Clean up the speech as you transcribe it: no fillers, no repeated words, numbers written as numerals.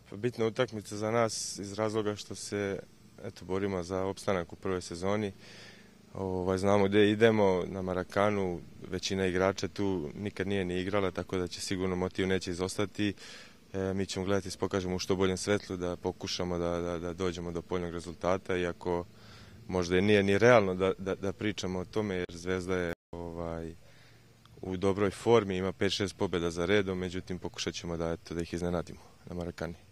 Bitna utakmica za nas iz razloga što se borimo za opstanak u prvoj sezoni. Znamo gdje idemo, na Marakanu, većina igrača tu nikad nije ni igrala, tako da će sigurno motiv neće izostati. Mi ćemo gledati da pokažemo u što boljem svetlu, da pokušamo da dođemo do povoljnog rezultata, iako možda i nije ni realno da pričamo o tome, jer Zvezda je u dobroj formi, ima 5-6 pobjeda za redom, međutim pokušat ćemo da ih iznenadimo na Marakani.